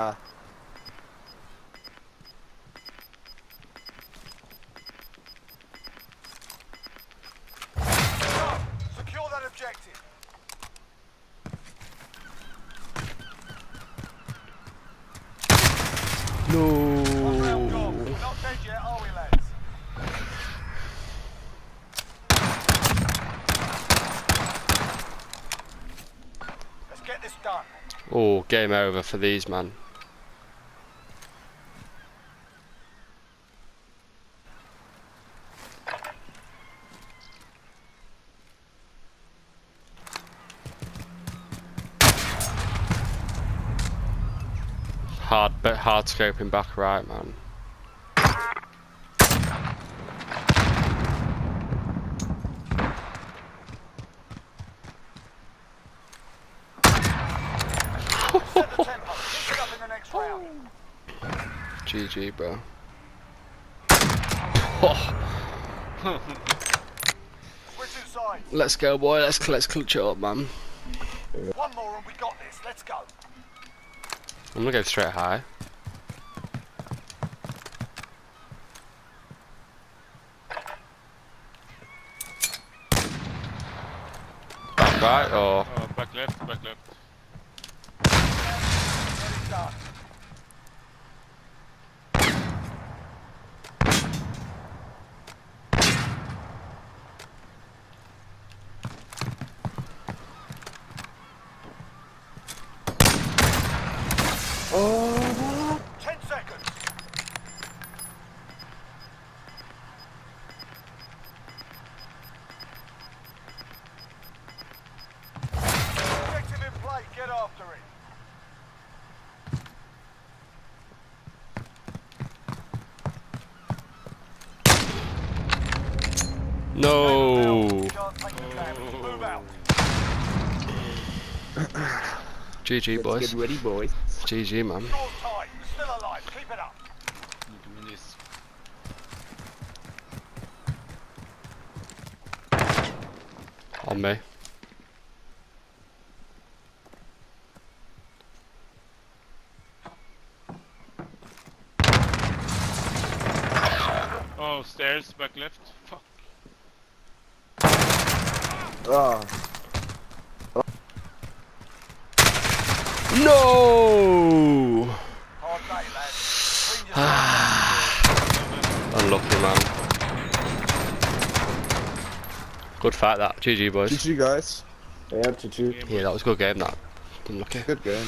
Secure that objective. No. One round gone. We're not dead yet, are we, lads? Let's get this done. Oh, game over for these, man. Hard scoping back right, man. Set the tempo. Pick it up in the next round. GG, bro. Switching sides. Let's go, boy. Let's clutch it up, man. One more and we got this. Let's go. I'm gonna go straight high. Back right or? Back left, back left. Get it done. Oh, 10 seconds. Objective in play. Get after it. No. Can't take the damage. Move out. GG, boys. get ready, boys. GG, man. Score's tight. Still alive. Keep it up. On me. Oh, stairs, back left. Fuck. Oh, No. Hard day, lads. Clean yourself. Unlucky, man. Good fight, that. GG, boys. GG, guys. Yeah, GG. Yeah, that was a good game, that. Unlucky. Good game.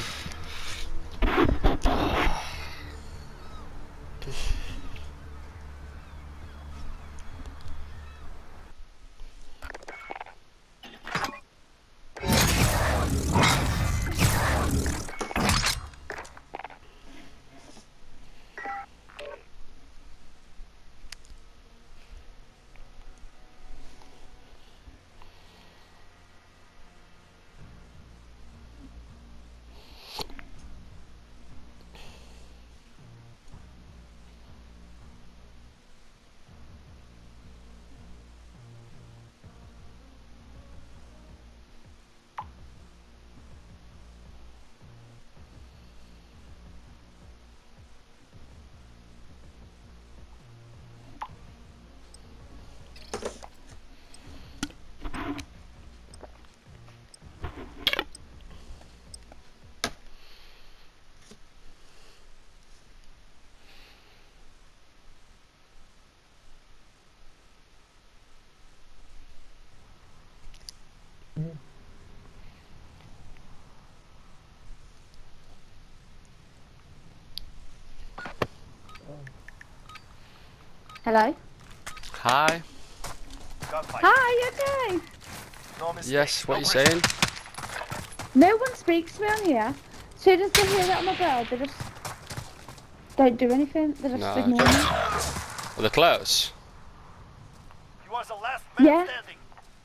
Hello? Hi. Gunfight. Hi, you okay? No mistake. Yes, what No you risk. saying? No one speaks to me on here. As soon as they hear that I'm a girl, they just don't do anything. They just Nah, ignore me. Well, they're close. You was the last man Yeah. standing.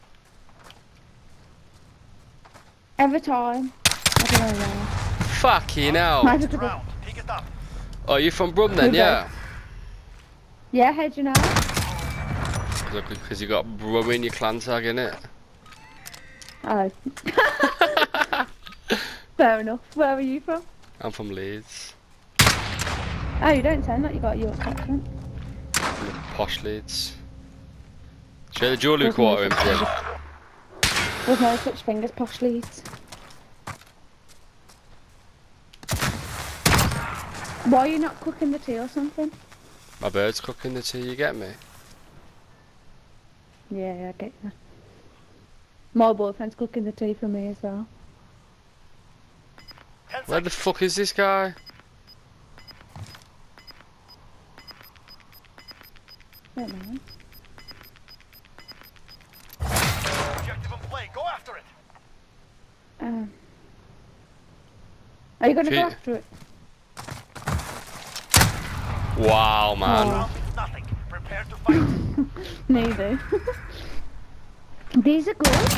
Every time. I don't know why. Fucking hell. I just- Round. Pick it up. Oh, you from Brum then, Okay. yeah? Yeah, how'd you know? Because you got Brum in your clan tag, innit? Oh. Fair enough. Where are you from? I'm from Leeds. Oh, you don't sound like you got your accent. Posh Leeds. Share the jewellery quarter in, Jim. There's no such thing as posh Leeds. Why are you not cooking the tea or something? My bird's cooking the tea, you get me? Yeah, I get that. My boyfriend's cooking the tea for me as well. 10 Where the seconds. fuck is this guy? Don't know. Objective in play. Go after it. Are you gonna Pete. go after it? Wow, man. Round means nothing. Prepare to fight. Neither. These are good.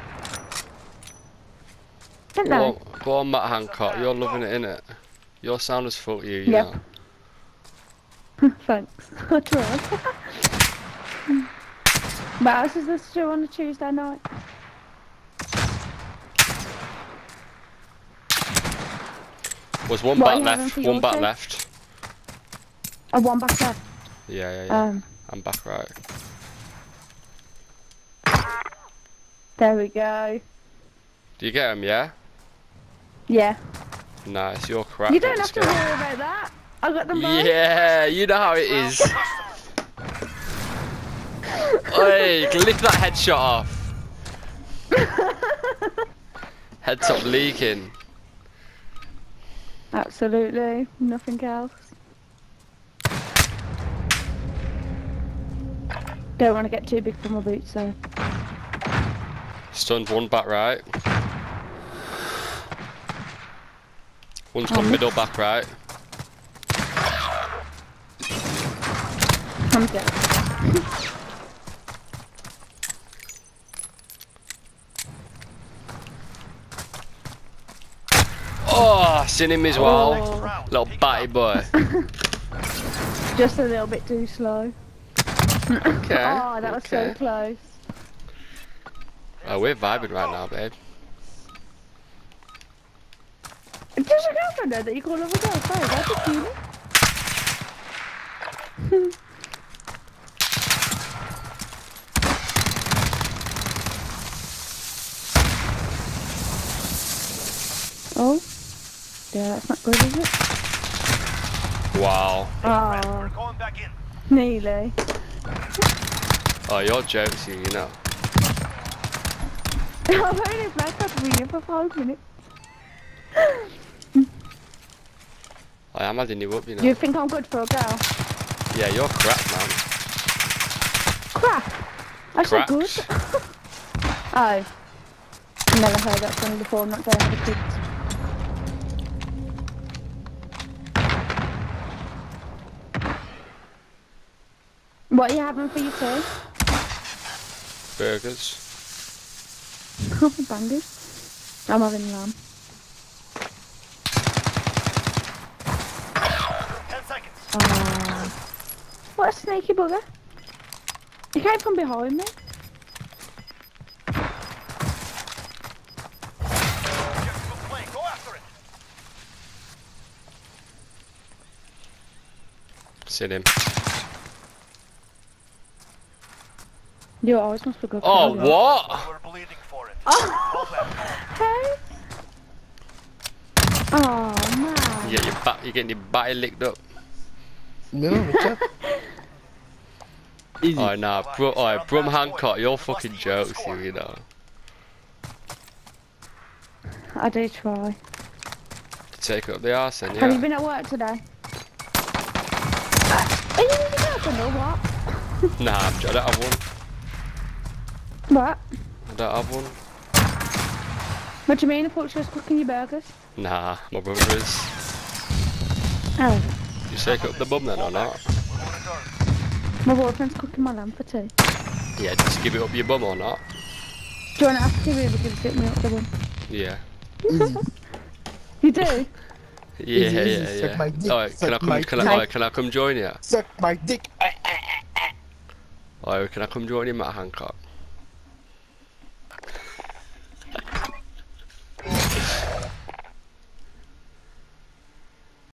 Don't know. Go on, Matt Hancock, you're loving it, innit? Your sound as fuck you Yep. know. Thanks. I tried. What else is this show on a Tuesday night? Was one What back are you having left, for one your back tea? left. Oh, one back left. Yeah. I'm back right. There we go. Do you get him, yeah? Yeah. Nice, you're crap. You don't at have this to game. worry about that. I got them both. Yeah, you know how it is. Oi, lick that headshot off. Head top leaking. Absolutely. Nothing else. Don't want to get too big for my boots though. Stunned one back right. One's Oh, gone middle missed. back right. I'm dead. Oh, seen him as well. Oh, Little batty boy. just a little bit too slow. Okay. Oh, that was so okay. close. Oh, we're vibing right now, babe. Does your girlfriend know that you call her a girlfriend? That's a cute. Oh, yeah, that's not good, is it? Wow. We're Oh, going back in. nearly. Oh, you're jokesy, you know. I've only played that video for 5 minutes. I am adding you up, you know. You think I'm good for a girl? Yeah, you're crap, man. Crap! I said good. Cracks. Oh. Never heard that song before, I'm not going for kids. What are you having for your tea? Burgers. Bangers. I'm having lamb. 10 seconds. What a sneaky bugger. He came from behind me. Objective in play. Go after it. Seen him. Your eyes must be good. Oh, for you. what? We're bleeding for it. Oh. Well done. Hey. Oh man. You're getting your batty licked up. No, what's up? Easy. Oh, nah. Brum Hancock, you're fucking jokes, you know. I do try. Take up the arse then, Have you yeah. been at work today? Are you in the garden or what? Nah, I don't have one. What? I don't have one. What do you mean? I thought she was cooking your burgers. Nah, my brother is. Oh. You shake up the bum then or not? We're going to turn. My boyfriend's cooking my lamb for tea. Yeah, just give it up your bum or not? Do you want to ask him if he can sit me up the one? Yeah. You do? Yeah. Suck my dick, Alright, suck my can I come join you? Suck my dick. Alright, can I come join you, Matt Hancock?